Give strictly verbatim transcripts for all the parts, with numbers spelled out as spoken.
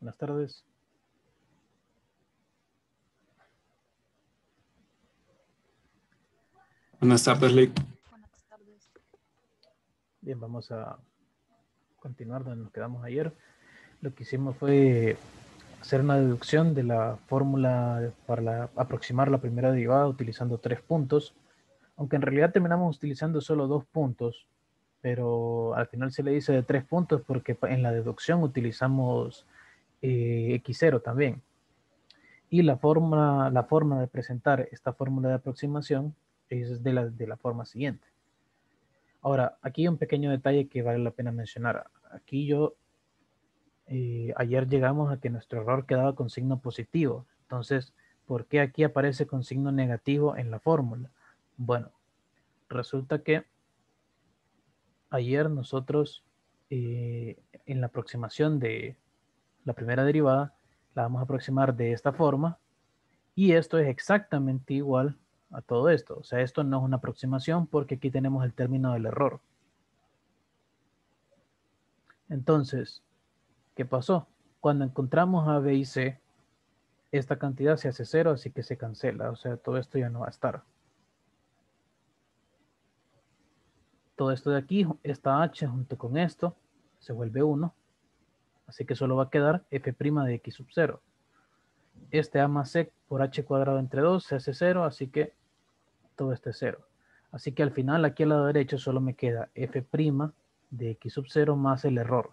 Buenas tardes. Buenas tardes, Lick. Buenas tardes. Bien, vamos a continuar donde nos quedamos ayer. Lo que hicimos fue hacer una deducción de la fórmula para la, aproximar la primera derivada utilizando tres puntos, aunque en realidad terminamos utilizando solo dos puntos, pero al final se le dice de tres puntos porque en la deducción utilizamos eh, equis cero también. Y la forma, la forma de presentar esta fórmula de aproximación es de la, de la forma siguiente. Ahora, aquí hay un pequeño detalle que vale la pena mencionar. Aquí yo, eh, ayer llegamos a que nuestro error quedaba con signo positivo. Entonces, ¿por qué aquí aparece con signo negativo en la fórmula? Bueno, resulta que ayer nosotros, eh, en la aproximación de la primera derivada, la vamos a aproximar de esta forma. Y esto es exactamente igual a todo esto. O sea, esto no es una aproximación porque aquí tenemos el término del error. Entonces, ¿qué pasó? Cuando encontramos a B y C, esta cantidad se hace cero, así que se cancela. O sea, todo esto ya no va a estar. Todo esto de aquí, esta H junto con esto, se vuelve uno. Así que solo va a quedar f' de x sub cero. Este A más C por H cuadrado entre dos se hace cero, así que todo esto es cero. Así que al final aquí al lado derecho solo me queda f' de x sub cero más el error.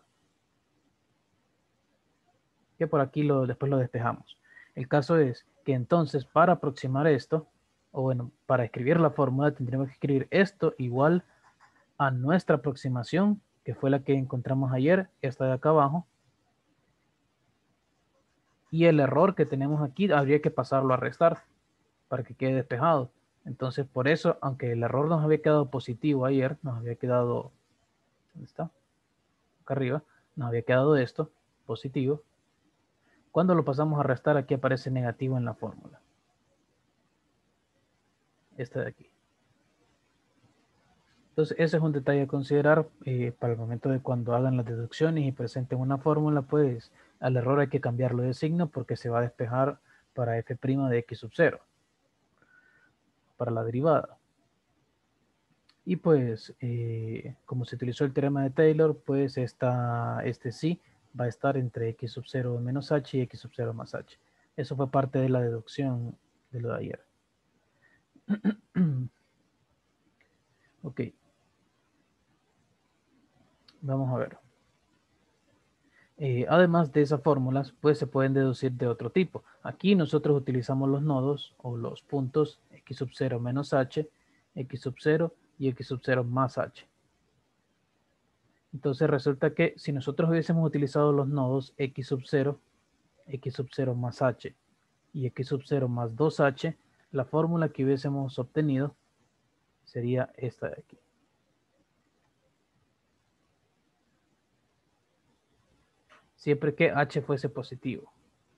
Que por aquí lo, después lo despejamos. El caso es que entonces para aproximar esto, o bueno, para escribir la fórmula tendríamos que escribir esto igual a nuestra aproximación, que fue la que encontramos ayer, esta de acá abajo. Y el error que tenemos aquí habría que pasarlo a restar para que quede despejado. Entonces, por eso, aunque el error nos había quedado positivo ayer, nos había quedado, ¿dónde está? Acá arriba, nos había quedado esto, positivo. Cuando lo pasamos a restar, aquí aparece negativo en la fórmula. Este de aquí. Entonces, ese es un detalle a considerar eh, para el momento de cuando hagan las deducciones y presenten una fórmula, pues al error hay que cambiarlo de signo porque se va a despejar para f' de x sub cero, para la derivada. Y pues, eh, como se utilizó el teorema de Taylor, pues esta, este sí va a estar entre x sub cero menos h y x sub cero más h. Eso fue parte de la deducción de lo de ayer. Ok. Vamos a ver. Eh, además de esas fórmulas, pues se pueden deducir de otro tipo. Aquí nosotros utilizamos los nodos o los puntos x sub cero menos h, x sub cero y x sub cero más h. Entonces resulta que si nosotros hubiésemos utilizado los nodos x sub cero, x sub cero más h y x sub cero más dos h, la fórmula que hubiésemos obtenido sería esta de aquí. Siempre que h fuese positivo.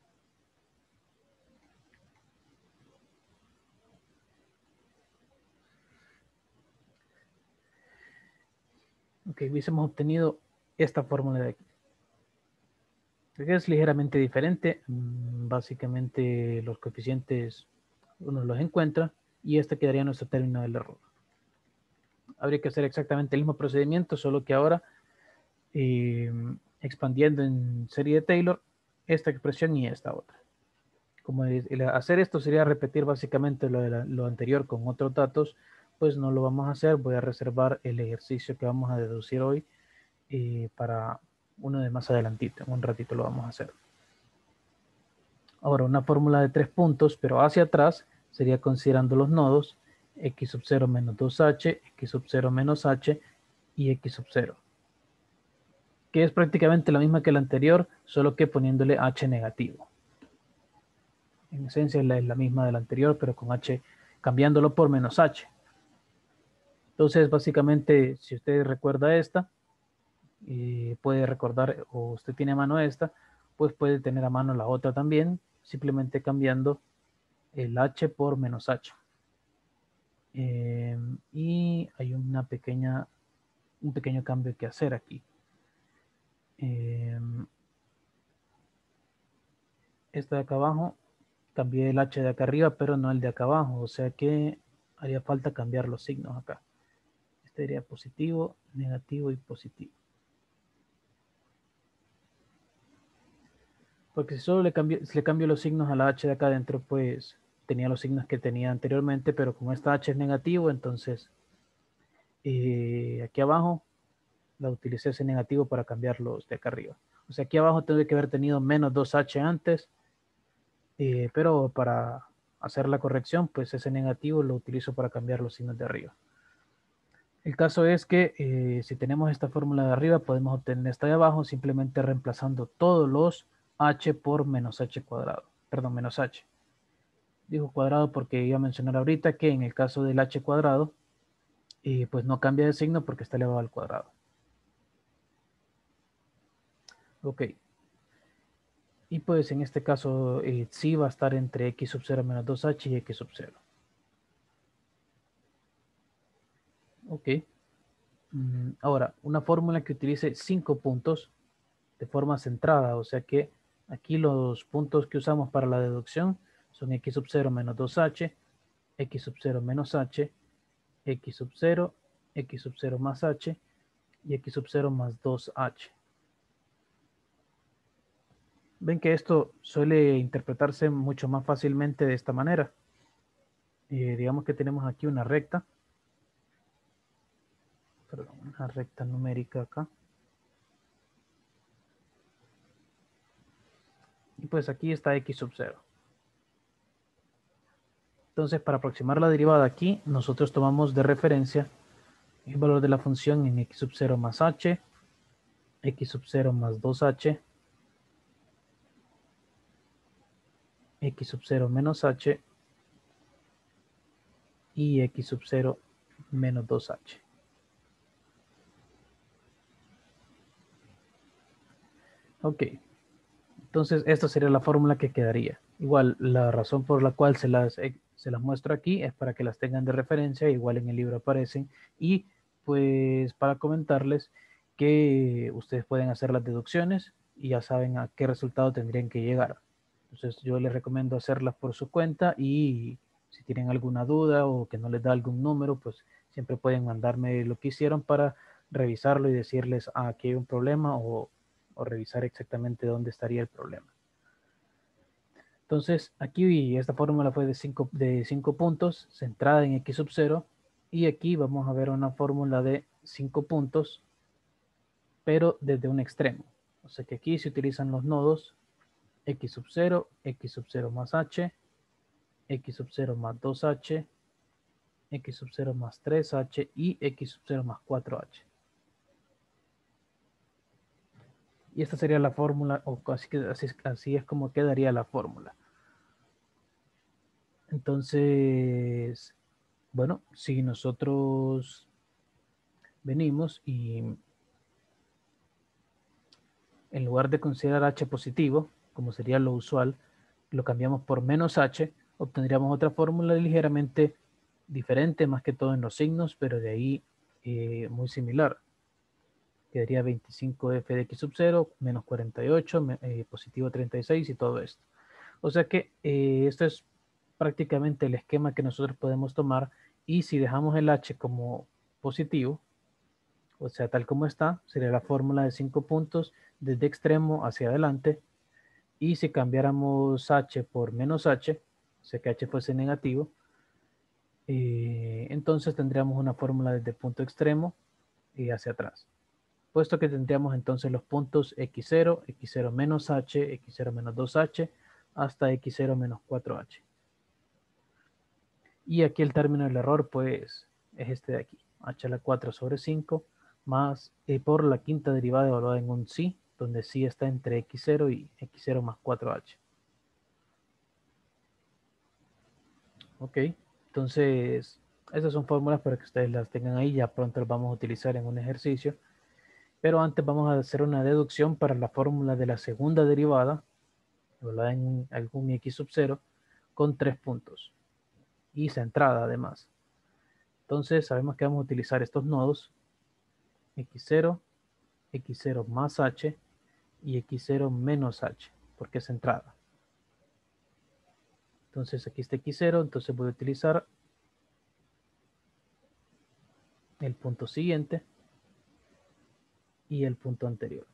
Ok, hubiésemos obtenido esta fórmula de aquí. Que es ligeramente diferente. Básicamente los coeficientes uno los encuentra y este quedaría nuestro término del error. Habría que hacer exactamente el mismo procedimiento, solo que ahora eh, expandiendo en serie de Taylor esta expresión y esta otra. Como hacer esto sería repetir básicamente lo, de la, lo anterior con otros datos, pues no lo vamos a hacer. Voy a reservar el ejercicio que vamos a deducir hoy eh, para uno de más adelantito. En un ratito lo vamos a hacer. Ahora, una fórmula de tres puntos, pero hacia atrás, sería considerando los nodos x sub cero menos dos h, x sub cero menos h y x sub cero. Que es prácticamente la misma que la anterior, solo que poniéndole h negativo. En esencia es la, es la misma de la anterior, pero con h, cambiándolo por menos h. Entonces, básicamente, si usted recuerda esta, eh, puede recordar, o usted tiene a mano esta, pues puede tener a mano la otra también, simplemente cambiando el h por menos h. Eh, y hay una pequeña, un pequeño cambio que hacer aquí. Eh, esta de acá abajo, cambié el h de acá arriba, pero no el de acá abajo, o sea que haría falta cambiar los signos acá. Este sería positivo, negativo y positivo. Porque si solo le cambio, si le cambio los signos a la h de acá adentro, pues tenía los signos que tenía anteriormente, pero como esta h es negativo, entonces eh, aquí abajo la utilicé ese negativo para cambiarlos de acá arriba. O sea, aquí abajo tendría que haber tenido menos dos h antes, eh, pero para hacer la corrección, pues ese negativo lo utilizo para cambiar los signos de arriba. El caso es que eh, si tenemos esta fórmula de arriba, podemos obtener esta de abajo simplemente reemplazando todos los h por menos h cuadrado. Perdón, menos h. Digo cuadrado porque iba a mencionar ahorita que en el caso del h cuadrado, eh, pues no cambia de signo porque está elevado al cuadrado. Ok. Y pues en este caso eh, sí va a estar entre x sub cero menos dos h y x sub cero. Ok. Mm, ahora, una fórmula que utilice cinco puntos de forma centrada, o sea que aquí los puntos que usamos para la deducción son x sub cero menos dos h, x sub cero menos h, x sub cero, x sub cero más h y x sub cero más dos h. Ven que esto suele interpretarse mucho más fácilmente de esta manera. Eh, digamos que tenemos aquí una recta, perdón, una recta numérica acá. Y pues aquí está x sub cero. Entonces, para aproximar la derivada aquí, nosotros tomamos de referencia el valor de la función en x sub cero más h, x sub cero más dos h, x sub cero menos h y x sub cero menos dos h. Ok, entonces esta sería la fórmula que quedaría. Igual, la razón por la cual se las, eh, se las muestro aquí es para que las tengan de referencia, igual en el libro aparecen, y pues para comentarles que ustedes pueden hacer las deducciones y ya saben a qué resultado tendrían que llegar. Entonces yo les recomiendo hacerlas por su cuenta y si tienen alguna duda o que no les da algún número, pues siempre pueden mandarme lo que hicieron para revisarlo y decirles, ah, aquí hay un problema o, o revisar exactamente dónde estaría el problema. Entonces aquí esta fórmula fue de cinco de cinco puntos, centrada en x sub cero, y aquí vamos a ver una fórmula de cinco puntos, pero desde un extremo. O sea que aquí se utilizan los nodos x sub cero, x sub cero más h, x sub cero más dos h, x sub cero más tres h y x sub cero más cuatro h. Y esta sería la fórmula, o así, que, así, así es como quedaría la fórmula. Entonces, bueno, si nosotros venimos y en lugar de considerar h positivo, como sería lo usual, lo cambiamos por menos h, obtendríamos otra fórmula ligeramente diferente, más que todo en los signos, pero de ahí eh, muy similar. Quedaría veinticinco f de x sub cero, menos cuarenta y ocho, eh, positivo treinta y seis y todo esto. O sea que eh, esto es prácticamente el esquema que nosotros podemos tomar, y si dejamos el h como positivo, o sea, tal como está, sería la fórmula de cinco puntos desde extremo hacia adelante, y si cambiáramos h por menos h, o sea que h fuese negativo, eh, entonces tendríamos una fórmula desde punto extremo y hacia atrás. Puesto que tendríamos entonces los puntos x cero, x cero menos h, x cero menos dos h, hasta x cero menos cuatro h. Y aquí el término del error, pues, es este de aquí, h a la cuatro sobre cinco, más eh, por la quinta derivada evaluada en un psi, donde psi está entre x cero y x cero más cuatro h. Ok, entonces, esas son fórmulas para que ustedes las tengan ahí, ya pronto las vamos a utilizar en un ejercicio. Pero antes vamos a hacer una deducción para la fórmula de la segunda derivada, evaluada en algún x sub cero, con tres puntos y centrada además. Entonces sabemos que vamos a utilizar estos nodos x cero, x cero más h y x cero menos h, porque es centrada. Entonces aquí está equis cero, entonces voy a utilizar el punto siguiente y el punto anterior.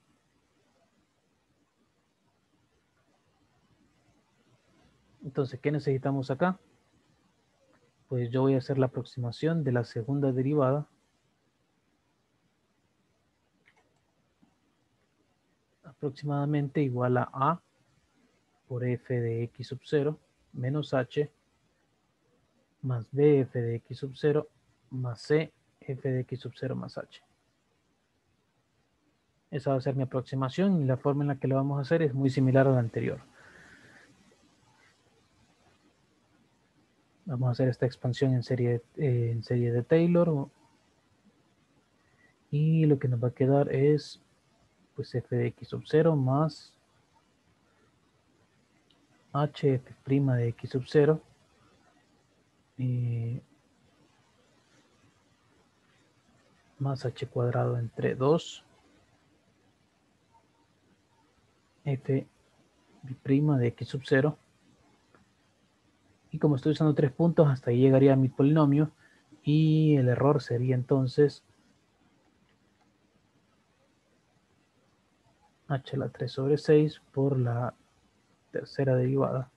Entonces, ¿qué necesitamos acá? Pues yo voy a hacer la aproximación de la segunda derivada aproximadamente igual a A por f de x sub cero menos h más b f de x sub cero más c f de x sub cero más h. Esa va a ser mi aproximación y la forma en la que lo vamos a hacer es muy similar a la anterior. Vamos a hacer esta expansión en serie, eh, en serie de Taylor y lo que nos va a quedar es pues f de x sub cero más hf' de x sub cero eh, más h cuadrado entre dos f' de x sub cero. Y como estoy usando tres puntos, hasta ahí llegaría mi polinomio. Y el error sería entonces h a la tres sobre seis por la tercera derivada.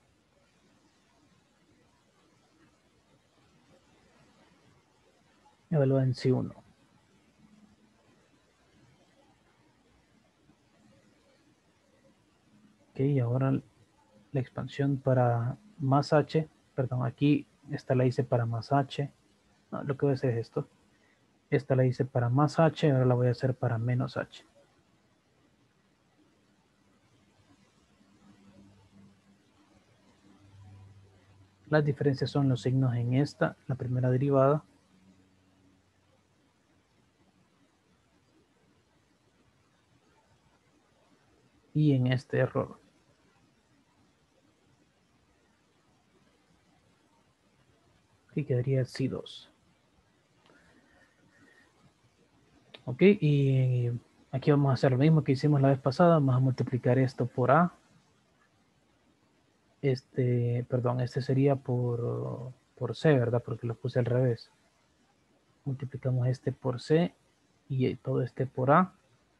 Evaluada en C uno. Ok, ahora la expansión para más h. Perdón, aquí esta la hice para más h. No, lo que voy a hacer es esto. Esta la hice para más h, ahora la voy a hacer para menos h. Las diferencias son los signos en esta, la primera derivada. Y en este error. Aquí quedaría C dos. Ok, y aquí vamos a hacer lo mismo que hicimos la vez pasada. Vamos a multiplicar esto por A. Este, perdón, este sería por, por C, ¿verdad? Porque lo puse al revés. Multiplicamos este por C y todo este por A.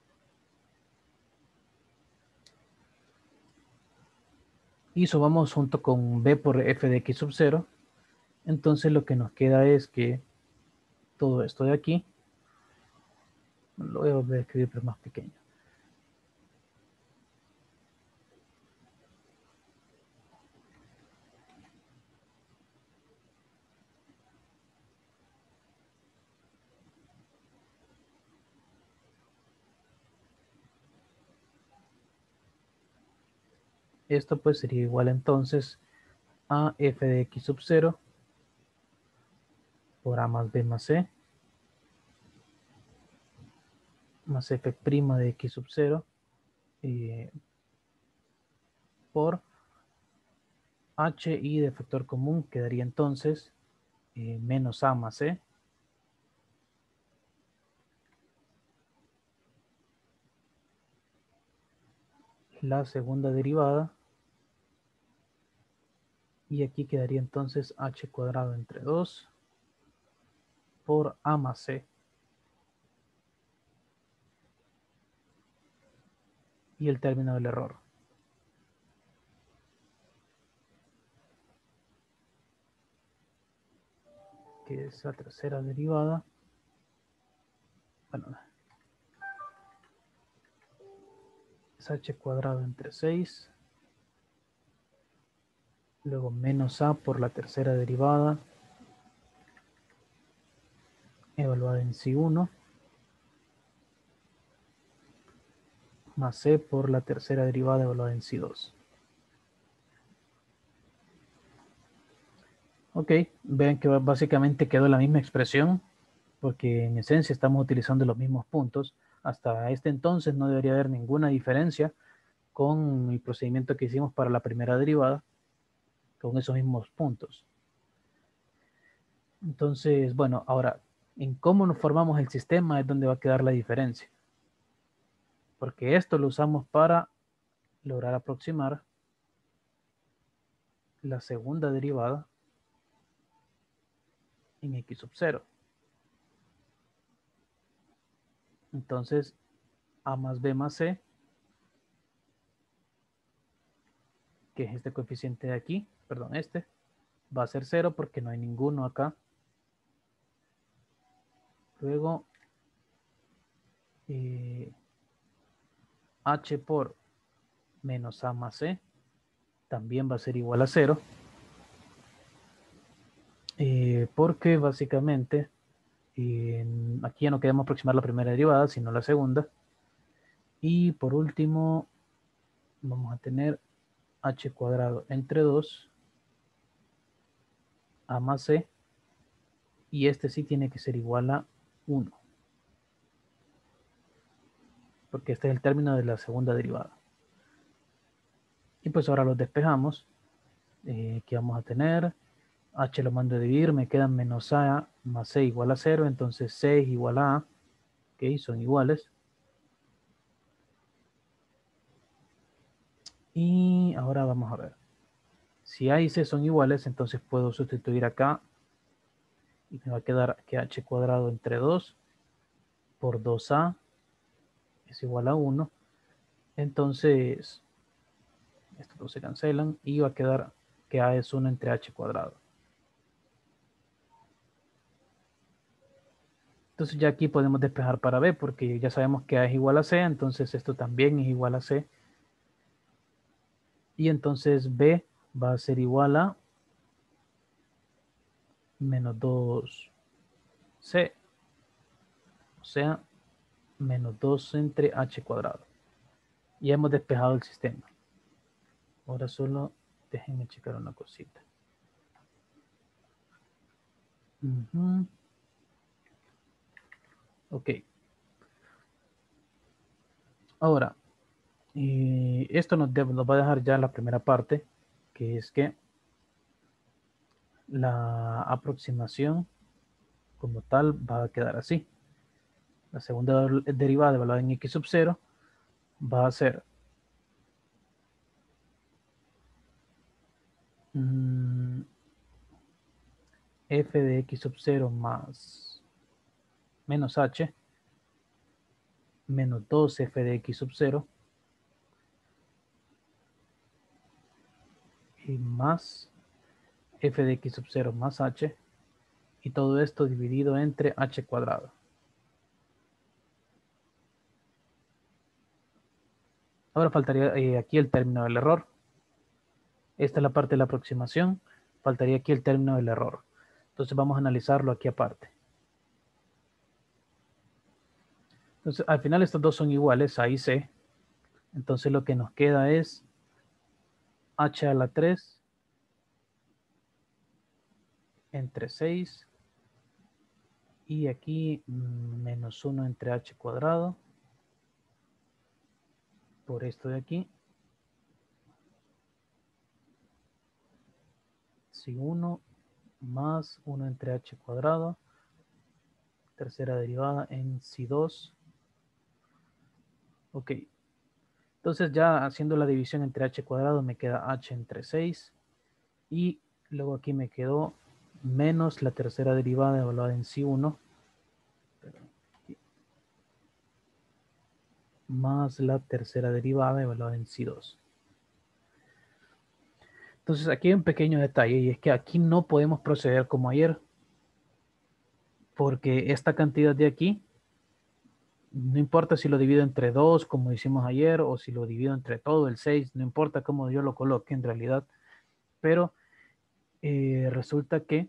Y sumamos junto con B por f de x sub cero. Entonces lo que nos queda es que todo esto de aquí, lo voy a volver a escribir pero más pequeño. Esto pues sería igual entonces a f de x sub cero por A más B más C más f' de x sub cero eh, por h y de factor común quedaría entonces eh, menos A más C la segunda derivada y aquí quedaría entonces h cuadrado entre dos por A más C y el término del error. Que es la tercera derivada. Bueno, es h cuadrado entre seis. Luego menos A por la tercera derivada. Evaluada en C uno. Más C por la tercera derivada evaluada en C dos. Ok, vean que básicamente quedó la misma expresión, porque en esencia estamos utilizando los mismos puntos. Hasta este entonces no debería haber ninguna diferencia con el procedimiento que hicimos para la primera derivada, con esos mismos puntos. Entonces, bueno, ahora, en cómo nos formamos el sistema es donde va a quedar la diferencia. Porque esto lo usamos para lograr aproximar la segunda derivada en x sub cero. Entonces, a más b más c, que es este coeficiente de aquí, perdón, este, va a ser cero porque no hay ninguno acá. Luego, eh, h por menos a más c también va a ser igual a cero. Eh, porque básicamente eh, aquí ya no queremos aproximar la primera derivada, sino la segunda. Y por último, vamos a tener h cuadrado entre dos a más c, y este sí tiene que ser igual a uno, porque este es el término de la segunda derivada. Y pues ahora los despejamos. Eh, aquí vamos a tener h lo mando a dividir, me quedan menos a más c igual a cero, entonces c es igual a a, ok, son iguales. Y ahora vamos a ver. Si a y c son iguales, entonces puedo sustituir acá y me va a quedar que h cuadrado entre dos por dos a es igual a uno. Entonces, estos dos se cancelan y va a quedar que a es uno entre h cuadrado. Entonces ya aquí podemos despejar para b, porque ya sabemos que a es igual a c, entonces esto también es igual a c. Y entonces b va a ser igual a menos dos c, o sea, menos dos entre h cuadrado. Ya hemos despejado el sistema. Ahora solo déjenme checar una cosita. Uh-huh. Ok. Ahora, eh, esto nos, debe, nos va a dejar ya la primera parte, que es que la aproximación como tal va a quedar así. La segunda derivada evaluada en x sub cero va a ser mmm, f de x sub cero más menos h menos dos f de x sub cero y más f de x sub cero más h, y todo esto dividido entre h cuadrado. Ahora faltaría eh, aquí el término del error. Esta es la parte de la aproximación. Faltaría aquí el término del error. Entonces vamos a analizarlo aquí aparte. Entonces al final estos dos son iguales, A y C. Entonces lo que nos queda es h a la tres entre seis y aquí menos uno entre h cuadrado por esto de aquí. Si uno más uno entre h cuadrado, tercera derivada en si dos. Ok, entonces ya haciendo la división entre h cuadrado me queda h entre seis y luego aquí me quedó menos la tercera derivada evaluada en si uno más la tercera derivada evaluada en si dos. Entonces aquí hay un pequeño detalle, y es que aquí no podemos proceder como ayer, porque esta cantidad de aquí, no importa si lo divido entre dos como hicimos ayer, o si lo divido entre todo el seis, no importa cómo yo lo coloque en realidad, pero eh, resulta que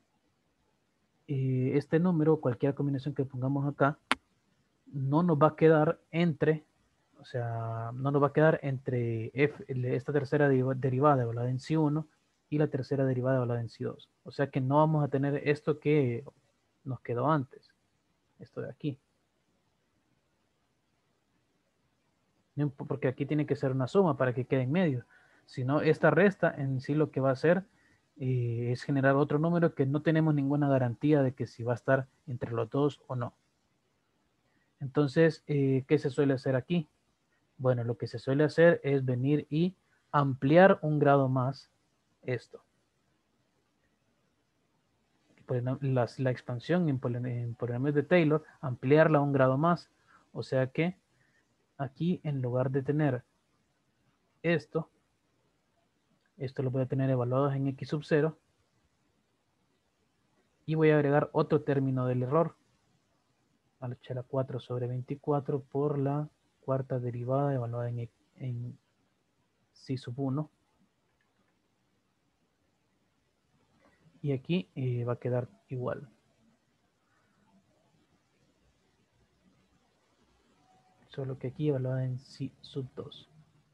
eh, este número, cualquier combinación que pongamos acá, no nos va a quedar entre, o sea, no nos va a quedar entre F, esta tercera derivada evaluada en si uno y la tercera derivada evaluada en si dos. O sea que no vamos a tener esto que nos quedó antes, esto de aquí. Porque aquí tiene que ser una suma para que quede en medio. Si no, esta resta en sí lo que va a hacer eh, es generar otro número que no tenemos ninguna garantía de que si va a estar entre los dos o no. Entonces, eh, ¿qué se suele hacer aquí? Bueno, lo que se suele hacer es venir y ampliar un grado más esto. La, la expansión en, en polinomios de Taylor, ampliarla a un grado más. O sea que aquí, en lugar de tener esto, esto lo voy a tener evaluados en x sub cero. Y voy a agregar otro término del error. A la cuatro sobre veinticuatro por la cuarta derivada evaluada en, en psi sub uno. Y aquí eh, va a quedar igual. Solo que aquí evaluada en psi sub dos.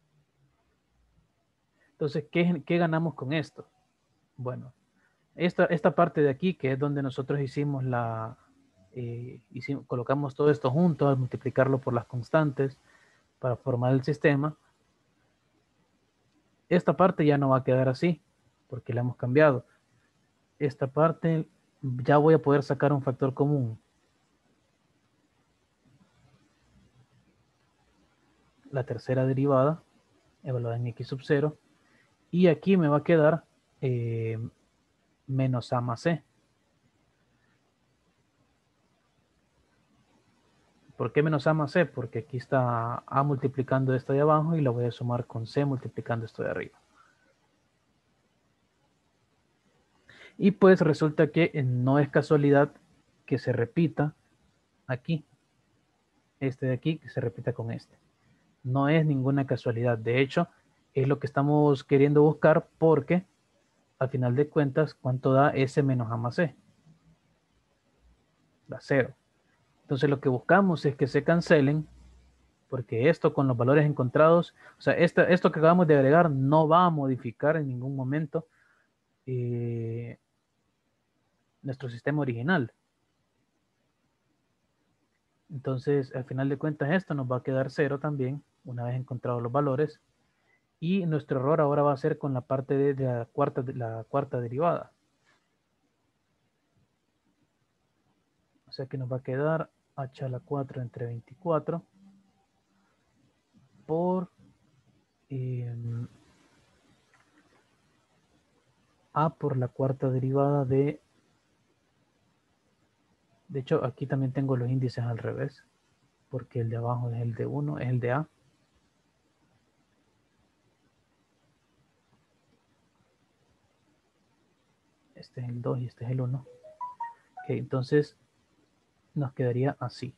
Entonces, ¿qué, ¿qué ganamos con esto? Bueno, esta, esta parte de aquí, que es donde nosotros hicimos la... Eh, hicimos, colocamos todo esto junto al multiplicarlo por las constantes para formar el sistema. Esta parte ya no va a quedar así, porque la hemos cambiado. Esta parte ya voy a poder sacar un factor común. La tercera derivada, evaluada en x sub cero. Y aquí me va a quedar eh, menos a más c. ¿Por qué menos a más c? Porque aquí está a multiplicando esto de abajo y la voy a sumar con c multiplicando esto de arriba. Y pues resulta que no es casualidad que se repita aquí. Este de aquí que se repita con este. No es ninguna casualidad. De hecho, es lo que estamos queriendo buscar porque al final de cuentas, ¿cuánto da S menos A más C? Da cero. Entonces lo que buscamos es que se cancelen, porque esto con los valores encontrados, o sea, esto, esto que acabamos de agregar no va a modificar en ningún momento eh, nuestro sistema original. Entonces, al final de cuentas, esto nos va a quedar cero también, una vez encontrados los valores. Y nuestro error ahora va a ser con la parte de, de la, cuarta, de la cuarta derivada. O sea que nos va a quedar h a la cuatro entre veinticuatro por eh, a por la cuarta derivada de... De hecho, aquí también tengo los índices al revés, porque el de abajo es el de uno, es el de a. Este es el dos y este es el uno. Ok, entonces nos quedaría así.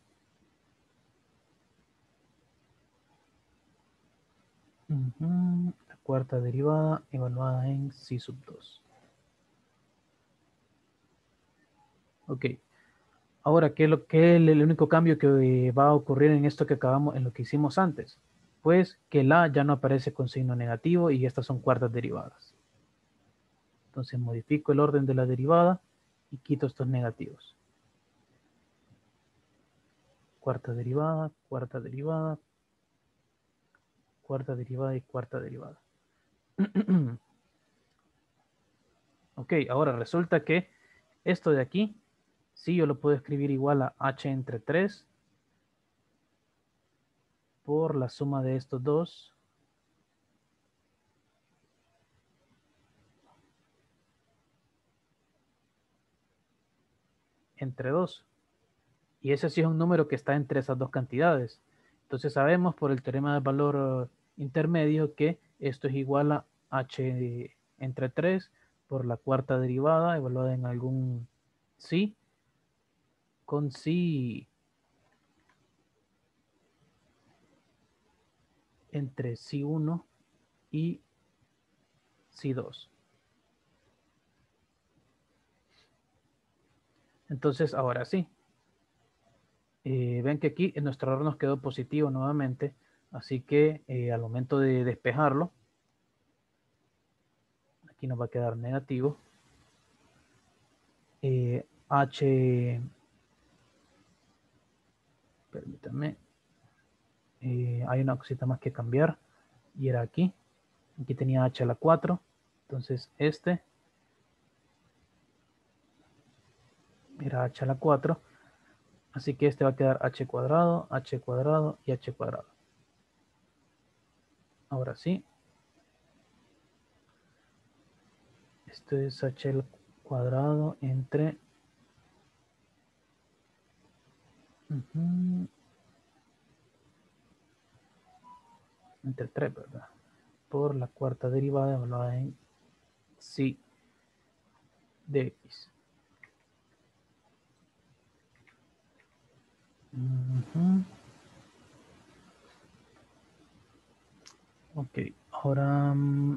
Uh-huh. La cuarta derivada evaluada en psi sub dos. Ok. Ahora, ¿qué es, lo, qué es el único cambio que va a ocurrir en esto que acabamos, en lo que hicimos antes? Pues que el a ya no aparece con signo negativo y estas son cuartas derivadas. Entonces modifico el orden de la derivada y quito estos negativos. Cuarta derivada, cuarta derivada, cuarta derivada y cuarta derivada. Ok, ahora resulta que esto de aquí, sí, yo lo puedo escribir igual a h entre tres por la suma de estos dos entre dos. Y ese sí es un número que está entre esas dos cantidades. Entonces sabemos por el teorema del valor intermedio que esto es igual a h entre tres por la cuarta derivada evaluada en algún sí con sí entre sí uno y sí dos. Entonces ahora sí. Eh, ven que aquí nuestro error nos quedó positivo nuevamente, así que eh, al momento de despejarlo, aquí nos va a quedar negativo. Eh, H, permítanme, eh, hay una cosita más que cambiar, y era aquí. Aquí tenía h a la cuatro, entonces este era h a la cuatro, así que este va a quedar h cuadrado, h cuadrado y h cuadrado. Ahora sí. Esto es h al cuadrado entre... Uh-huh, entre tres, ¿verdad? Por la cuarta derivada evaluada en psi de x. Uh-huh. Ok, ahora... Um,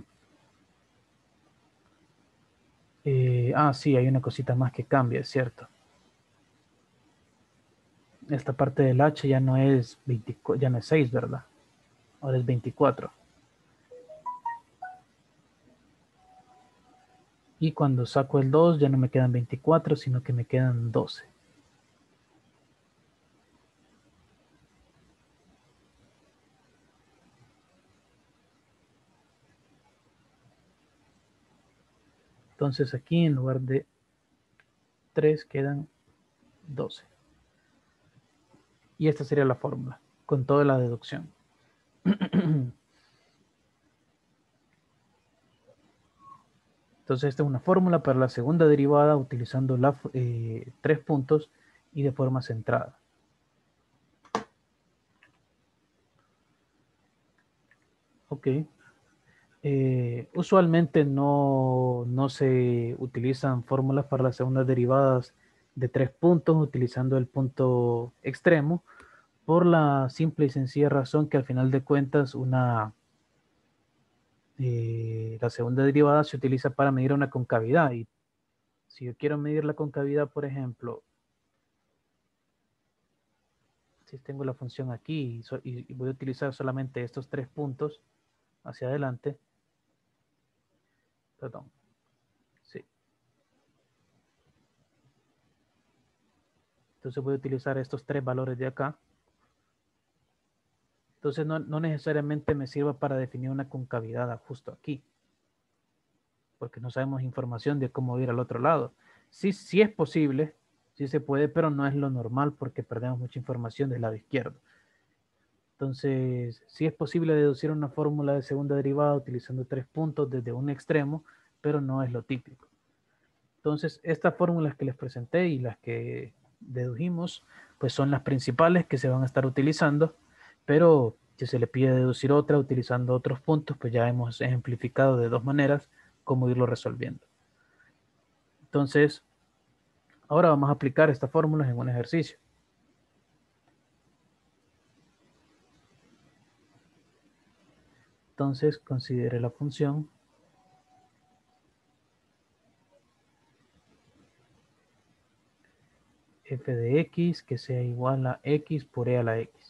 eh, ah, sí, hay una cosita más que cambia, es cierto. Esta parte del h ya no es veinticuatro, ya no es seis, ¿verdad? Ahora es veinticuatro. Y cuando saco el dos ya no me quedan veinticuatro, sino que me quedan doce. Entonces aquí en lugar de tres quedan doce. Y esta sería la fórmula, con toda la deducción. Entonces esta es una fórmula para la segunda derivada utilizando la, eh, tres puntos y de forma centrada. Ok. Eh, usualmente no, no se utilizan fórmulas para las segundas derivadas de tres puntos utilizando el punto extremo por la simple y sencilla razón que al final de cuentas una, eh, la segunda derivada se utiliza para medir una concavidad y si yo quiero medir la concavidad, por ejemplo, si tengo la función aquí y, y voy a utilizar solamente estos tres puntos hacia adelante, perdón, sí. Entonces voy a utilizar estos tres valores de acá. Entonces no, no necesariamente me sirva para definir una concavidad justo aquí, porque no sabemos información de cómo ir al otro lado. Sí, sí es posible, sí se puede, pero no es lo normal porque perdemos mucha información del lado izquierdo. Entonces, sí es posible deducir una fórmula de segunda derivada utilizando tres puntos desde un extremo, pero no es lo típico. Entonces, estas fórmulas que les presenté y las que dedujimos, pues son las principales que se van a estar utilizando, pero si se le pide deducir otra utilizando otros puntos, pues ya hemos ejemplificado de dos maneras cómo irlo resolviendo. Entonces, ahora vamos a aplicar estas fórmulas en un ejercicio. Entonces, considere la función f de x que sea igual a x por e a la x.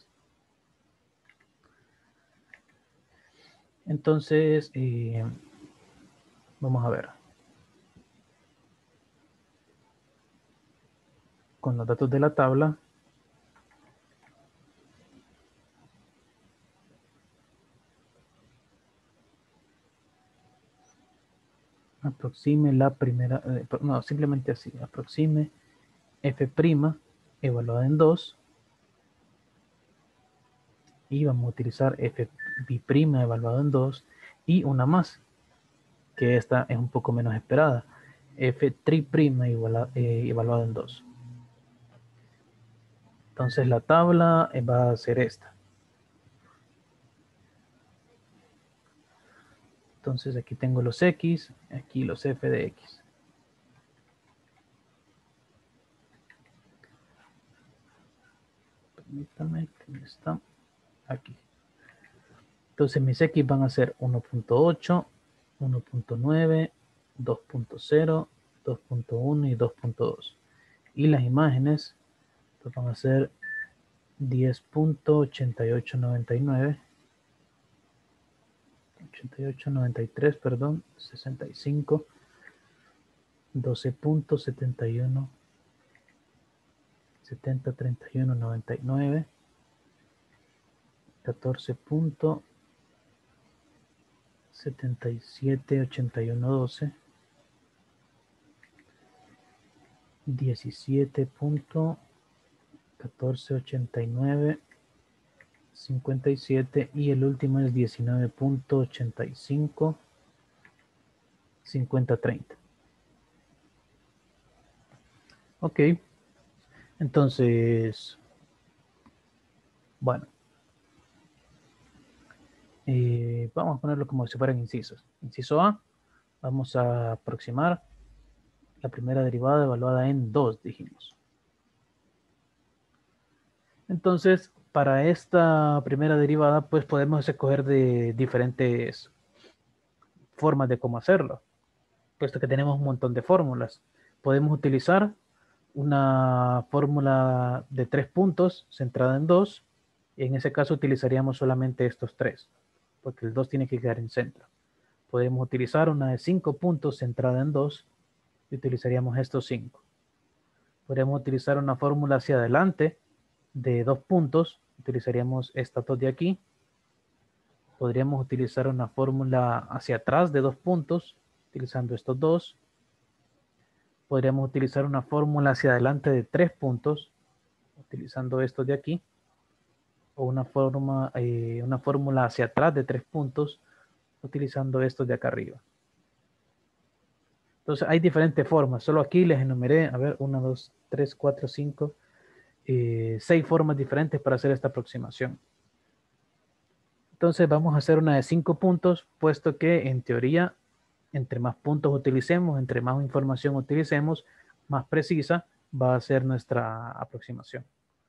Entonces, eh, vamos a ver. Con los datos de la tabla, aproxime la primera, eh, no, simplemente así, aproxime f' evaluada en dos y vamos a utilizar f' evaluado en dos y una más, que esta es un poco menos esperada, f' iguala, eh, evaluado en dos. Entonces la tabla va a ser esta. Entonces aquí tengo los x, aquí los f de x. Permítame que está aquí. Entonces mis x van a ser uno punto ocho, uno punto nueve, dos punto cero, dos punto uno y dos punto dos. Y las imágenes pues, van a ser diez punto ochenta y ocho noventa y nueve, ochenta y ocho noventa y tres, perdón, sesenta y cinco, doce punto setenta y uno, setenta treinta y uno noventa y nueve, catorce punto setenta y siete ochenta y uno doce, diecisiete punto catorce ochenta y nueve cincuenta y siete y el último es diecinueve punto ochenta y cinco cincuenta treinta. Ok, entonces, bueno, eh, vamos a ponerlo como si fueran incisos. Inciso A, vamos a aproximar la primera derivada evaluada en dos, dijimos. Entonces, para esta primera derivada, pues podemos escoger de diferentes formas de cómo hacerlo, puesto que tenemos un montón de fórmulas. Podemos utilizar una fórmula de tres puntos centrada en dos. Y en ese caso utilizaríamos solamente estos tres, porque el dos tiene que quedar en centro. Podemos utilizar una de cinco puntos centrada en dos y utilizaríamos estos cinco. Podríamos utilizar una fórmula hacia adelante de dos puntos, utilizaríamos estas dos de aquí. Podríamos utilizar una fórmula hacia atrás de dos puntos, utilizando estos dos. Podríamos utilizar una fórmula hacia adelante de tres puntos, utilizando estos de aquí. O una, forma, eh, una fórmula hacia atrás de tres puntos, utilizando estos de acá arriba. Entonces hay diferentes formas. Solo aquí les enumeré, a ver, una, dos, tres, cuatro, cinco, eh, seis formas diferentes para hacer esta aproximación. Entonces vamos a hacer una de cinco puntos, puesto que en teoría, entre más puntos utilicemos, entre más información utilicemos, más precisa va a ser nuestra aproximación.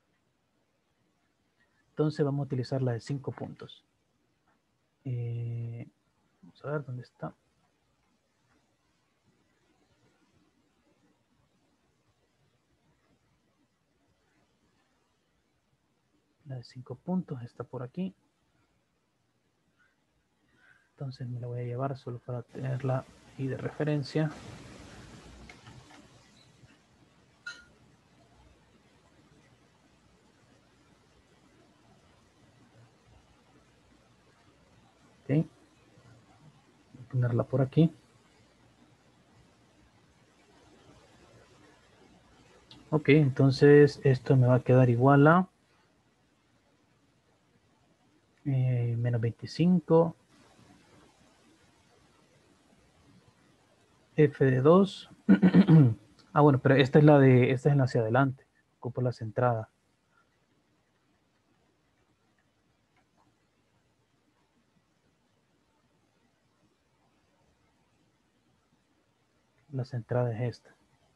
Entonces vamos a utilizar la de cinco puntos. Eh, vamos a ver dónde está. La de cinco puntos está por aquí. Entonces me la voy a llevar solo para tenerla ahí de referencia. Ok. Voy a ponerla por aquí. Ok, entonces esto me va a quedar igual a eh, menos veinticinco f de dos. Ah, bueno, pero esta es la de, esta es la hacia adelante. Ocupo la centrada. La centrada es esta.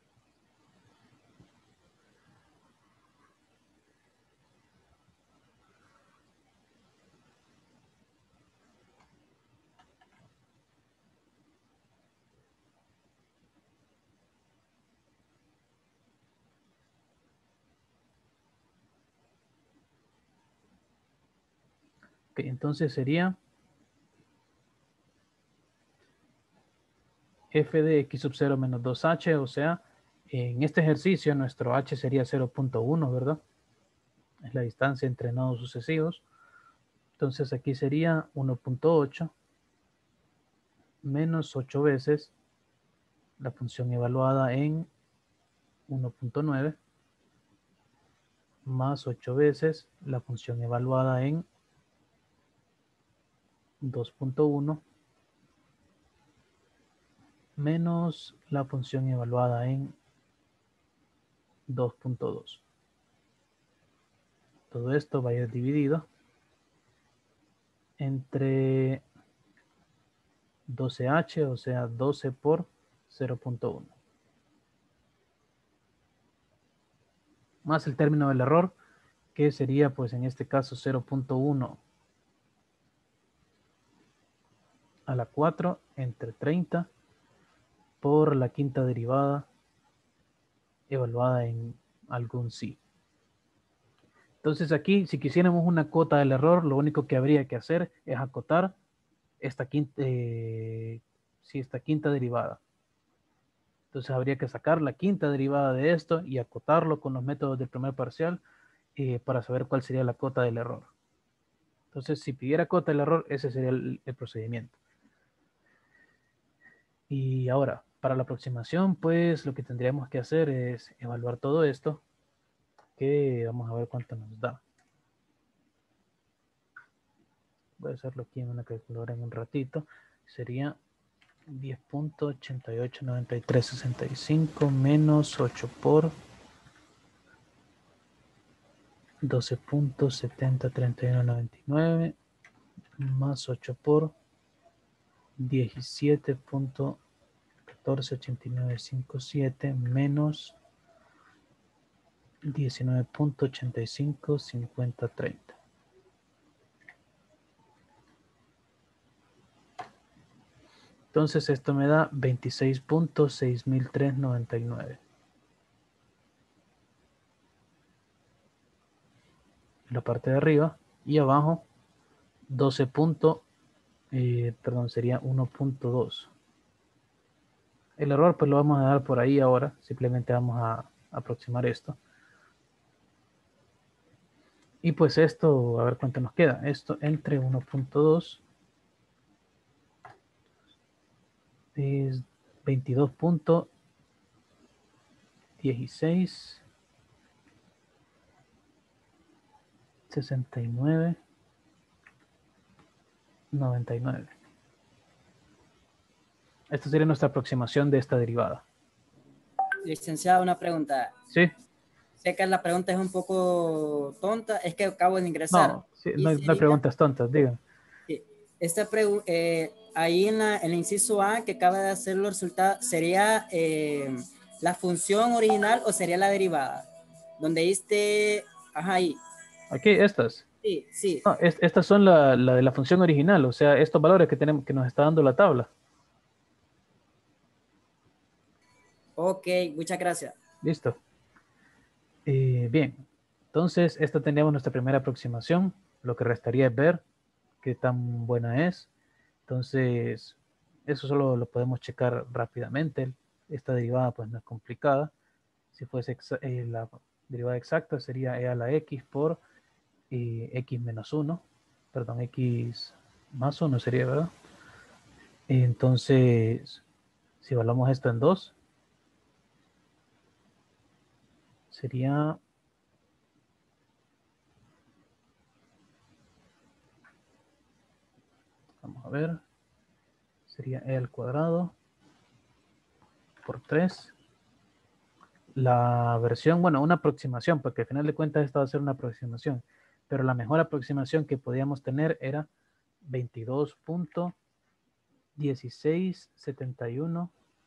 Ok, entonces sería f de x sub cero menos dos h, o sea, en este ejercicio nuestro h sería cero punto uno, ¿verdad? Es la distancia entre nodos sucesivos. Entonces aquí sería uno punto ocho menos ocho veces la función evaluada en uno punto nueve más ocho veces la función evaluada en dos punto uno menos la función evaluada en dos punto dos. Todo esto va a ir dividido entre doce h, o sea, doce por cero punto uno. Más el término del error, que sería pues en este caso cero punto uno a la cuatro entre treinta por la quinta derivada evaluada en algún sí. Entonces aquí, si quisiéramos una cota del error, lo único que habría que hacer es acotar esta quinta, eh, sí, esta quinta derivada. Entonces habría que sacar la quinta derivada de esto y acotarlo con los métodos del primer parcial eh, para saber cuál sería la cota del error. Entonces, si pidiera cota del error, ese sería el, el procedimiento. Y ahora, para la aproximación, pues lo que tendríamos que hacer es evaluar todo esto, que vamos a ver cuánto nos da. Voy a hacerlo aquí en una calculadora en un ratito. Sería diez punto ochenta y ocho noventa y tres sesenta y cinco menos ocho por doce punto setenta treinta y uno noventa y nueve más ocho por diecisiete punto catorce ochenta y nueve cincuenta y siete menos diecinueve punto ochenta y cinco cincuenta treinta. Entonces esto me da veintiséis punto seis mil trescientos noventa y nueve. En la parte de arriba y abajo doce. Eh, perdón, sería uno punto dos. El error pues lo vamos a dar por ahí ahora. Simplemente vamos a aproximar esto. Y pues esto, a ver cuánto nos queda. Esto entre uno punto dos es veintidós punto dieciséis sesenta y nueve noventa y nueve. Esta sería nuestra aproximación de esta derivada. Licenciado, una pregunta. ¿Sí? Sé que la pregunta es un poco tonta, es que acabo de ingresar. No, sí, Y no, hay, no hay sería, preguntas tontas, digan. sí, esta pregu- eh, ahí en, la, en el inciso A que acaba de hacer los resultados, ¿sería eh, la función original o sería la derivada? Donde diste, ajá, ahí. Aquí, estas. Sí, sí. No, es, estas son la, la de la función original, o sea, estos valores que tenemos que nos está dando la tabla. Ok, muchas gracias. Listo. Eh, bien, entonces esta teníamos nuestra primera aproximación. Lo que restaría es ver qué tan buena es. Entonces, eso solo lo podemos checar rápidamente. Esta derivada pues no es complicada. Si fuese eh, la derivada exacta sería e a la x por eh, x menos uno. Perdón, x más uno sería, ¿verdad? Entonces, si evaluamos esto en dos, sería... Vamos a ver. Sería e al cuadrado por tres. La versión, bueno, una aproximación, porque al final de cuentas esta va a ser una aproximación, pero la mejor aproximación que podíamos tener era veintidós punto dieciséis setenta y uno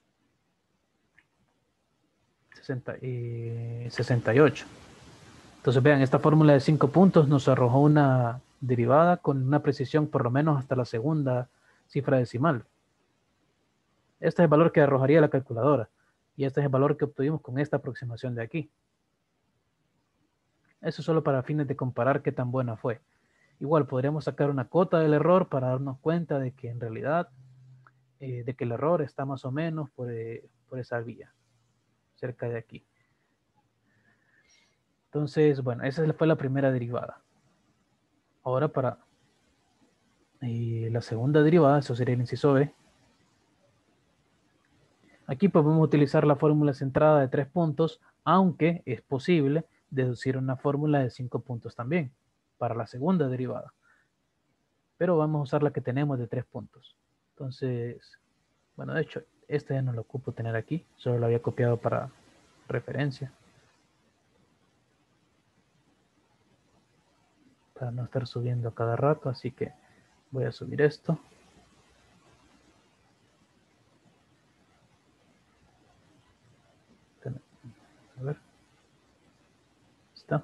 sesenta y ocho. Entonces vean, esta fórmula de cinco puntos nos arrojó una derivada con una precisión por lo menos hasta la segunda cifra decimal. Este es el valor que arrojaría la calculadora y este es el valor que obtuvimos con esta aproximación de aquí. Eso solo para fines de comparar qué tan buena fue. Igual podríamos sacar una cota del error para darnos cuenta de que en realidad, eh, de que el error está más o menos por, eh, por esa vía, cerca de aquí. Entonces, bueno, esa fue la primera derivada. Ahora para eh, la segunda derivada, eso sería el inciso B. Aquí podemos utilizar la fórmula centrada de tres puntos, aunque es posible deducir una fórmula de cinco puntos también, para la segunda derivada. Pero vamos a usar la que tenemos de tres puntos. Entonces, bueno, de hecho, este ya no lo ocupo tener aquí, solo lo había copiado para referencia. Para no estar subiendo a cada rato, así que voy a subir esto. A ver. Está.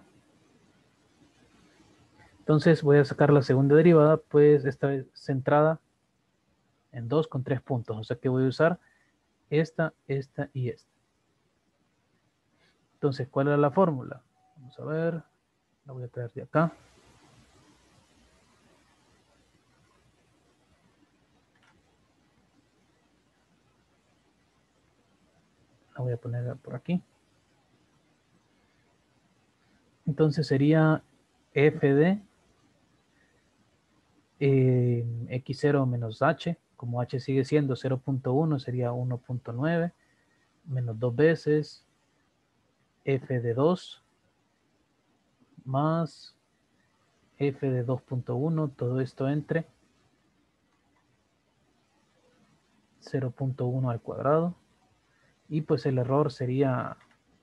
Entonces voy a sacar la segunda derivada, pues esta vez centrada en dos con tres puntos. O sea que voy a usar esta, esta y esta. Entonces, ¿cuál era la fórmula? Vamos a ver. La voy a traer de acá. La voy a poner por aquí. Entonces sería f de eh, x cero menos h. Como h sigue siendo cero punto uno, sería uno punto nueve menos dos veces f de dos más f de dos punto uno, todo esto entre cero punto uno al cuadrado. Y pues el error sería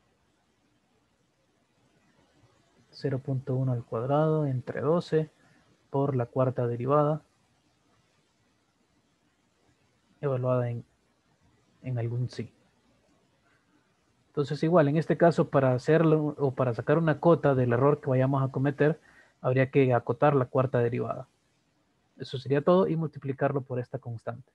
cero punto uno al cuadrado entre doce por la cuarta derivada evaluada en, en algún sí. Entonces igual, en este caso, para hacerlo o para sacar una cota del error que vayamos a cometer, habría que acotar la cuarta derivada. Eso sería todo y multiplicarlo por esta constante.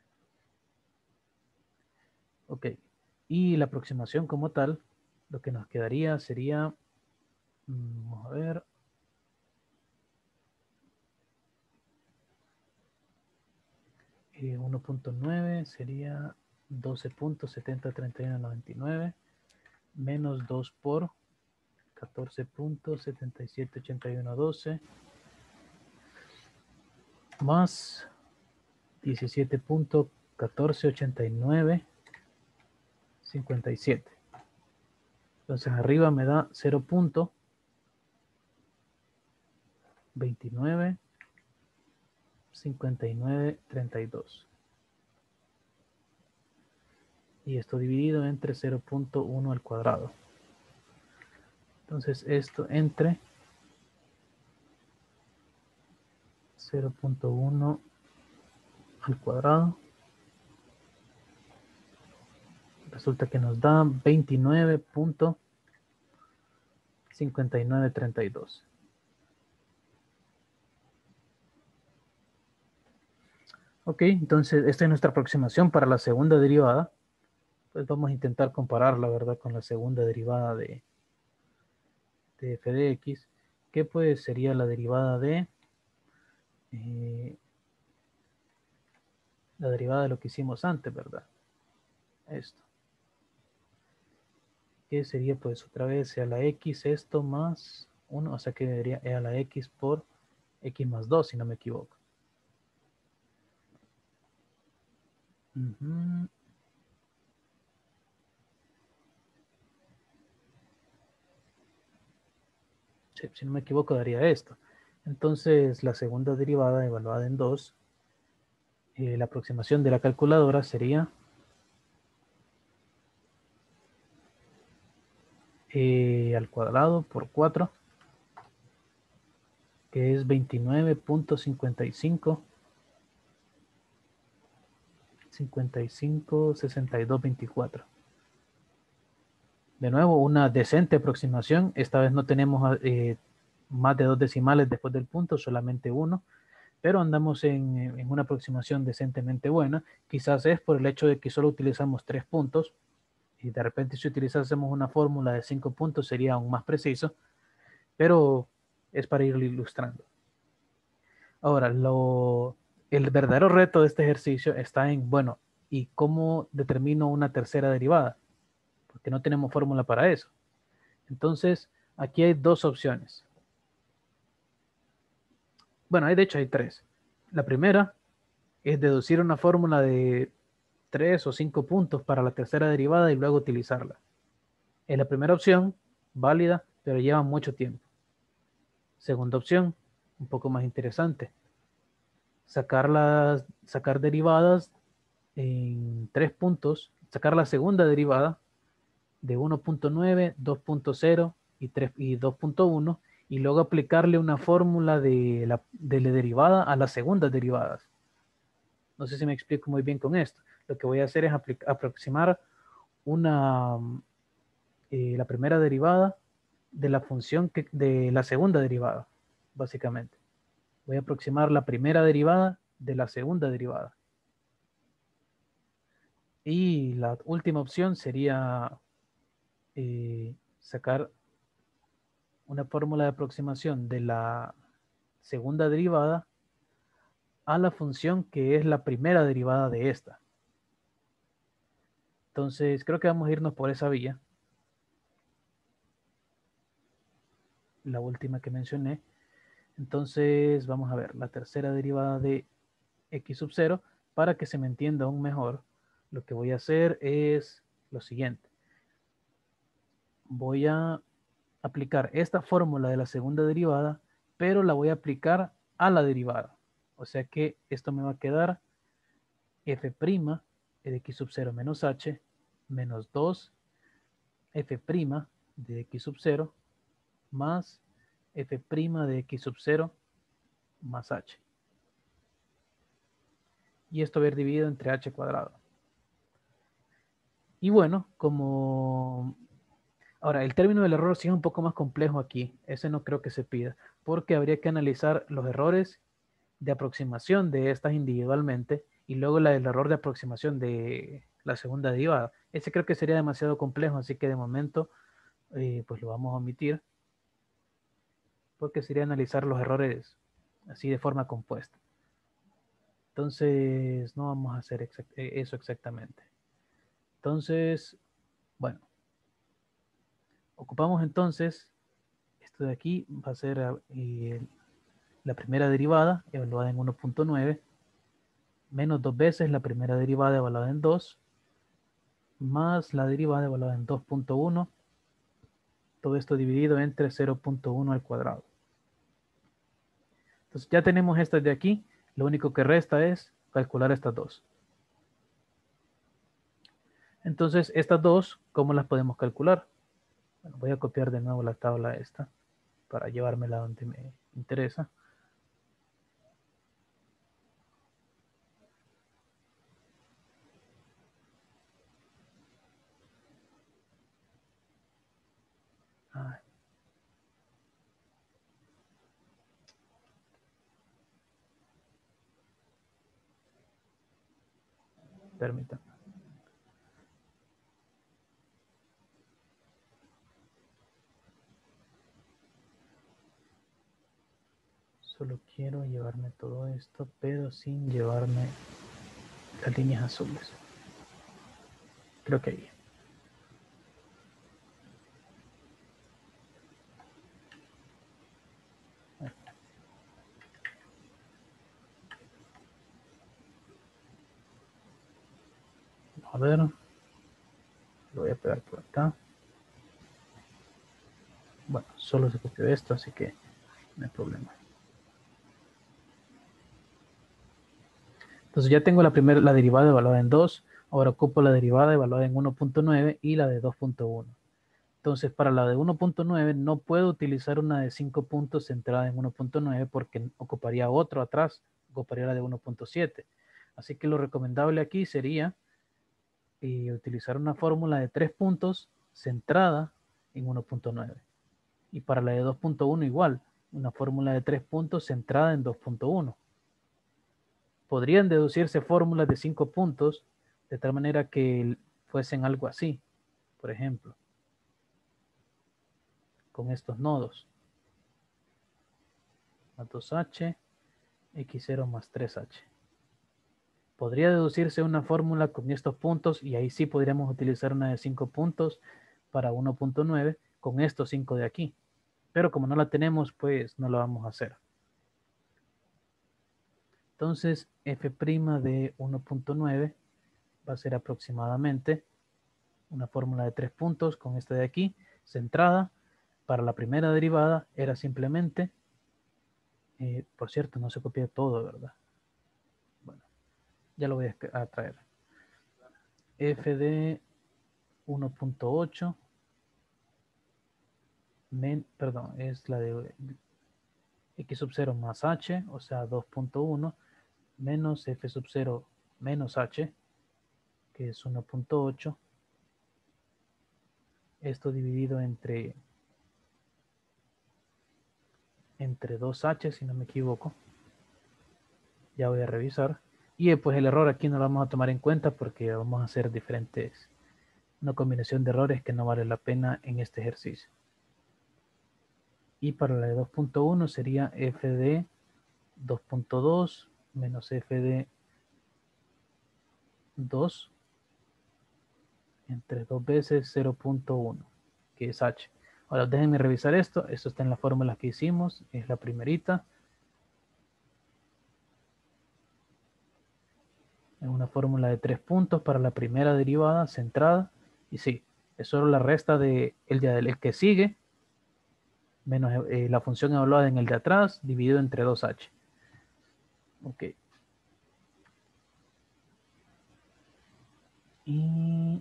Ok. Y la aproximación como tal, lo que nos quedaría sería, vamos a ver, eh, uno punto nueve sería doce punto setenta treinta y uno noventa y nueve menos dos por catorce punto setenta y siete ochenta y uno doce más diecisiete punto catorce ochenta y nueve cincuenta y siete. Entonces arriba me da cero punto veintinueve cincuenta y nueve treinta y dos. Y esto dividido entre cero punto uno al cuadrado. Entonces esto entre cero punto uno al cuadrado resulta que nos da veintinueve punto cincuenta y nueve treinta y dos. Ok, entonces esta es nuestra aproximación para la segunda derivada. Pues vamos a intentar compararla, ¿verdad? Con la segunda derivada de, de f de x, que pues sería la derivada de eh, la derivada de lo que hicimos antes, ¿verdad? Esto. Que sería pues otra vez a la x esto más uno, o sea que debería e a la x por x más dos, si no me equivoco. Uh-huh. Sí, si no me equivoco daría esto. Entonces la segunda derivada evaluada en dos, eh, la aproximación de la calculadora sería eh, al cuadrado por cuatro, que es veintinueve punto cincuenta y cinco cincuenta y cinco sesenta y dos veinticuatro. De nuevo, una decente aproximación. Esta vez no tenemos eh, más de dos decimales después del punto, solamente uno, pero andamos en, en una aproximación decentemente buena. Quizás es por el hecho de que solo utilizamos tres puntos, y de repente si utilizásemos una fórmula de cinco puntos sería aún más preciso, pero es para irlo ilustrando. Ahora, lo, el verdadero reto de este ejercicio está en, bueno, ¿y cómo determino una tercera derivada? Porque no tenemos fórmula para eso. Entonces, aquí hay dos opciones. Bueno, hay, de hecho hay tres. La primera es deducir una fórmula de tres o cinco puntos para la tercera derivada y luego utilizarla. Es la primera opción, válida, pero lleva mucho tiempo. Segunda opción, un poco más interesante. Sacar, las, sacar derivadas en tres puntos, sacar la segunda derivada de uno punto nueve, dos punto cero y, y dos punto uno y luego aplicarle una fórmula de la, de la derivada a las segundas derivadas. No sé si me explico muy bien con esto. Lo que voy a hacer es aproximar una, eh, la primera derivada de la función que, de la segunda derivada, básicamente. Voy a aproximar la primera derivada de la segunda derivada. Y la última opción sería eh, sacar una fórmula de aproximación de la segunda derivada a la función que es la primera derivada de esta. Entonces, creo que vamos a irnos por esa vía. La última que mencioné. Entonces, vamos a ver la tercera derivada de x sub cero. Para que se me entienda aún mejor, lo que voy a hacer es lo siguiente. Voy a aplicar esta fórmula de la segunda derivada, pero la voy a aplicar a la derivada. O sea que esto me va a quedar f' de x sub cero menos h menos dos f' de x sub cero más f' de x sub cero más h. Y esto va a ir dividido entre h cuadrado. Y bueno, como... Ahora, el término del error sí es un poco más complejo aquí. Ese no creo que se pida, porque habría que analizar los errores de aproximación de estas individualmente y luego la del error de aproximación de la segunda derivada. Ese creo que sería demasiado complejo, así que de momento eh, pues lo vamos a omitir, porque sería analizar los errores así de forma compuesta. Entonces no vamos a hacer exact- eso exactamente. Entonces, bueno, ocupamos entonces, esto de aquí va a ser eh, la primera derivada evaluada en uno punto nueve menos dos veces la primera derivada evaluada en dos más la derivada evaluada en dos punto uno, todo esto dividido entre cero punto uno al cuadrado. Entonces ya tenemos estas de aquí, lo único que resta es calcular estas dos. Entonces estas dos, ¿cómo las podemos calcular? Bueno, voy a copiar de nuevo la tabla esta para llevármela donde me interesa. Ay. Permítanme. Solo quiero llevarme todo esto, pero sin llevarme las líneas azules. Creo que ahí. A ver. Lo voy a pegar por acá. Bueno, solo se copió esto, así que no hay problema. Entonces ya tengo la primera, la derivada evaluada en dos. Ahora ocupo la derivada evaluada en uno punto nueve y la de dos punto uno. Entonces para la de uno punto nueve no puedo utilizar una de cinco puntos centrada en uno punto nueve porque ocuparía otro atrás, ocuparía la de uno punto siete. Así que lo recomendable aquí sería eh, utilizar una fórmula de tres puntos centrada en uno punto nueve. Y para la de dos punto uno igual, una fórmula de tres puntos centrada en dos punto uno. Podrían deducirse fórmulas de cinco puntos de tal manera que fuesen algo así, por ejemplo, con estos nodos. Más dos h, x cero más tres h. Podría deducirse una fórmula con estos puntos y ahí sí podríamos utilizar una de cinco puntos para uno punto nueve con estos cinco de aquí. Pero como no la tenemos, pues no lo vamos a hacer. Entonces, f' de uno punto nueve va a ser aproximadamente una fórmula de tres puntos con esta de aquí, centrada. Para la primera derivada era simplemente, eh, por cierto, no se copia todo, ¿verdad? Bueno, ya lo voy a traer. F de uno punto ocho, perdón, es la de x sub cero más h, o sea, dos punto uno, menos f sub cero menos h, que es uno punto ocho. Esto dividido entre, entre dos h, si no me equivoco. Ya voy a revisar. Y pues el error aquí no lo vamos a tomar en cuenta porque vamos a hacer diferentes, una combinación de errores que no vale la pena en este ejercicio. Y para la de dos punto uno sería f de dos punto dos menos f de dos entre dos veces cero punto uno, que es h. Ahora déjenme revisar esto. Esto está en la fórmula que hicimos. Es la primerita. Es una fórmula de tres puntos para la primera derivada centrada. Y sí, es solo la resta de el, de, el que sigue menos eh, la función evaluada en el de atrás dividido entre dos h. Ok. Y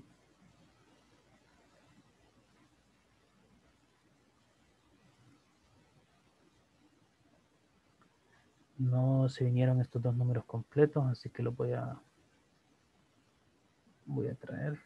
no se vinieron estos dos números completos, así que los voy a voy a traer.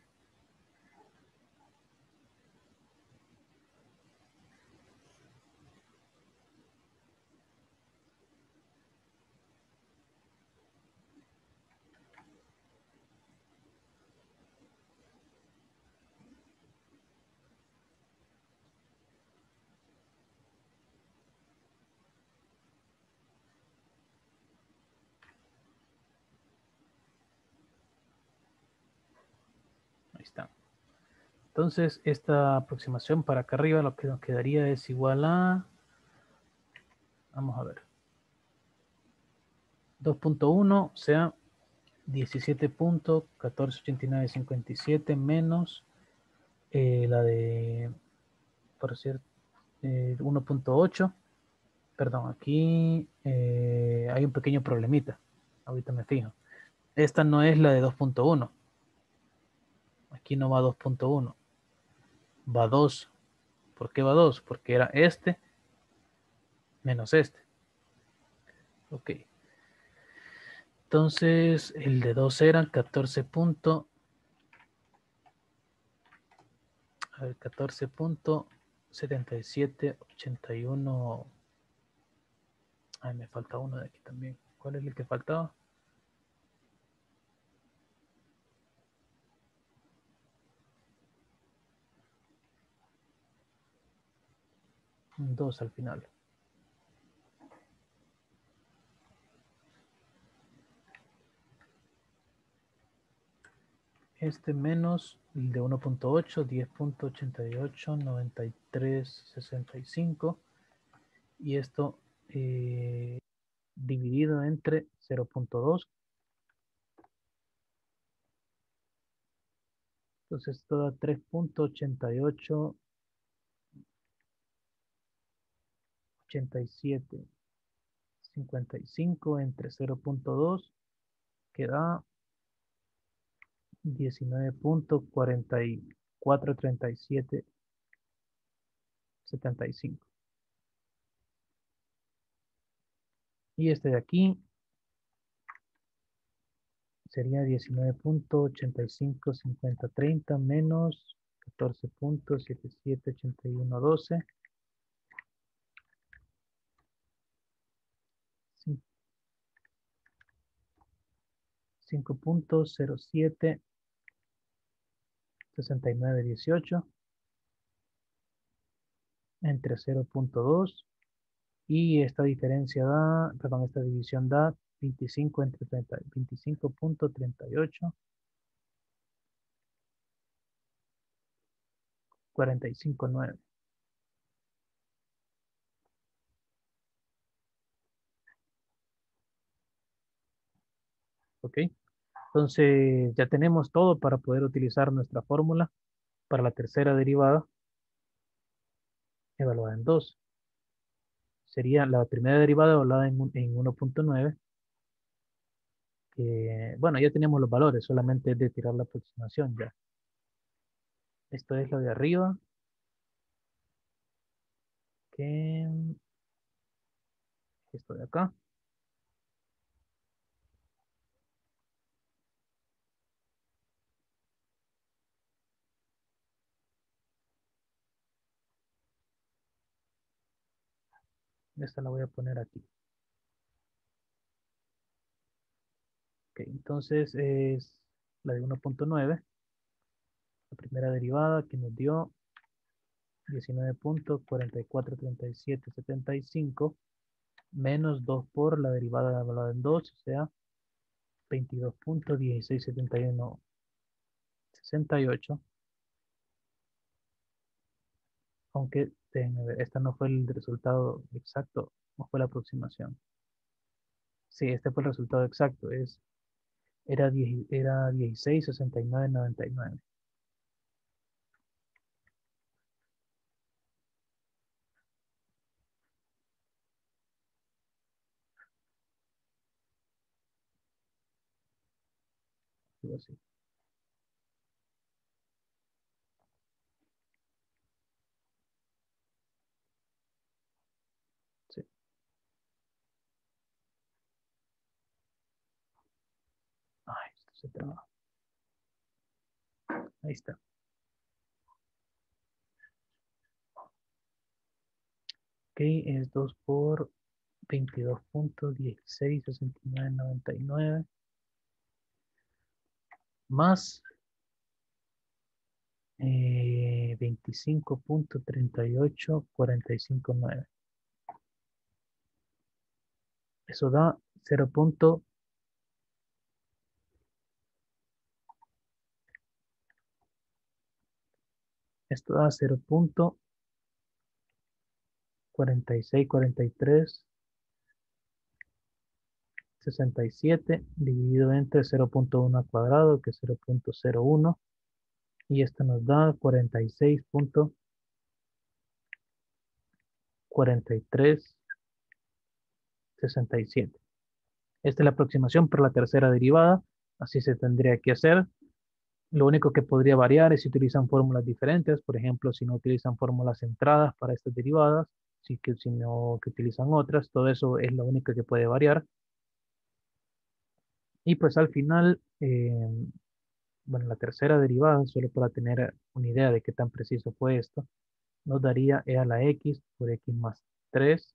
Ahí está. Entonces, esta aproximación para acá arriba lo que nos quedaría es igual a, vamos a ver, dos punto uno, o sea, diecisiete punto catorce ochenta y nueve cincuenta y siete menos eh, la de, por cierto, eh, uno punto ocho. Perdón, aquí eh, hay un pequeño problemita. Ahorita me fijo. Esta no es la de dos punto uno. Aquí no va dos punto uno. Va dos. ¿Por qué va dos? Porque era este menos este. Ok. Entonces, el de dos era catorce punto. A ver, catorce punto setenta y siete ochenta y uno. Ay, me falta uno de aquí también. ¿Cuál es el que faltaba? Un dos al final. Este menos el de uno punto ocho, diez punto ochenta y ocho, noventa y tres, sesenta y cinco. Y esto eh, dividido entre cero punto dos. Entonces esto da tres punto ochenta y ocho, ochenta y siete, cincuenta y cinco entre cero punto dos, que da diecinueve punto cuarenta y cuatro treinta y siete setenta y cinco. Y este de aquí sería diecinueve punto ochenta y cinco cincuenta treinta menos catorce punto setenta y siete ochenta y uno doce. cinco punto cero siete sesenta y nueve dieciocho entre cero punto dos, y esta diferencia da, perdón, esta división da veinticinco entre treinta, veinticinco punto treinta y ocho, cuarenta y cinco nueve. ¿Ok? Entonces ya tenemos todo para poder utilizar nuestra fórmula para la tercera derivada evaluada en dos. Sería la primera derivada evaluada en, en uno punto nueve. Que, bueno, ya tenemos los valores, solamente es de tirar la aproximación ya. Esto es lo de arriba. Que esto de acá. Esta la voy a poner aquí. Ok, entonces es la de uno punto nueve, la primera derivada que nos dio diecinueve punto cuarenta y cuatro treinta y siete setenta y cinco menos dos por la derivada evaluada en dos, o sea, veintidós punto dieciséis setenta y uno sesenta y ocho. Aunque déjenme ver, esta no fue el resultado exacto, no fue la aproximación. Sí, este fue el resultado exacto, es, era, diez, era dieciséis sesenta y nueve noventa y nueve. Algo así. Ay, esto se traba. Ahí está. Ok, es dos por veintidós punto dieciséis sesenta y nueve noventa y nueve más eh, veinticinco punto treinta y ocho cuarenta y cinco nueve. Eso da cero. Esto da cero punto cuarenta y seis cuarenta y tres sesenta y siete dividido entre cero punto uno al cuadrado, que es cero punto cero uno, y esto nos da cuarenta y seis punto cuarenta y tres sesenta y siete. Esta es la aproximación para la tercera derivada, así se tendría que hacer. Lo único que podría variar es si utilizan fórmulas diferentes, por ejemplo, si no utilizan fórmulas centradas para estas derivadas, si, que, si no que utilizan otras, todo eso es lo único que puede variar. Y pues al final, eh, bueno, la tercera derivada, solo para tener una idea de qué tan preciso fue esto, nos daría e a la x por x más tres,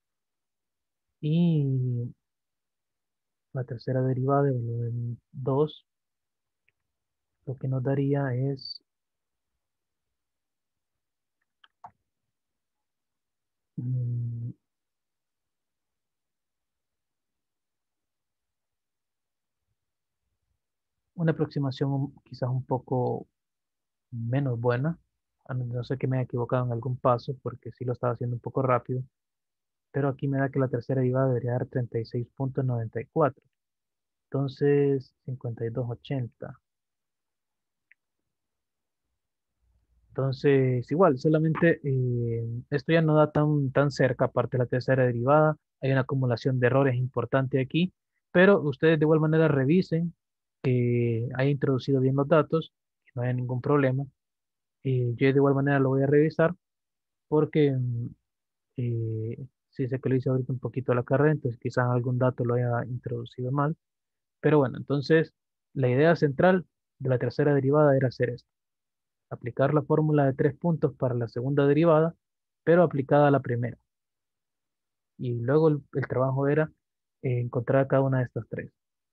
y la tercera derivada de valor en dos, lo que nos daría es mm, una aproximación un- quizás un poco menos buena. A no no sé que me haya equivocado en algún paso, porque sí lo estaba haciendo un poco rápido, pero aquí me da que la tercera derivada debería dar treinta y seis punto noventa y cuatro. Entonces, cincuenta y dos punto ochenta. Entonces, igual, solamente eh, esto ya no da tan, tan cerca, aparte de la tercera derivada. Hay una acumulación de errores importante aquí, pero ustedes de igual manera revisen que haya introducido bien los datos, que no haya ningún problema. Eh, yo de igual manera lo voy a revisar porque mm, eh, sí sé que lo hice ahorita un poquito a la carrera, entonces quizás algún dato lo haya introducido mal. Pero bueno, entonces la idea central de la tercera derivada era hacer esto: aplicar la fórmula de tres puntos para la segunda derivada, pero aplicada a la primera. Y luego el, el trabajo era eh, encontrar cada una de estas tres.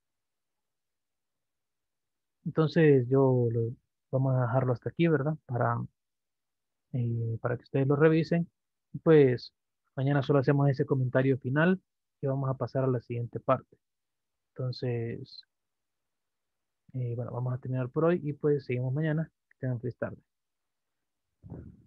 Entonces yo lo, vamos a dejarlo hasta aquí, ¿verdad? Para, eh, para que ustedes lo revisen. Y pues mañana solo hacemos ese comentario final y vamos a pasar a la siguiente parte. Entonces, eh, bueno, vamos a terminar por hoy y pues seguimos mañana. Que tengan feliz tarde.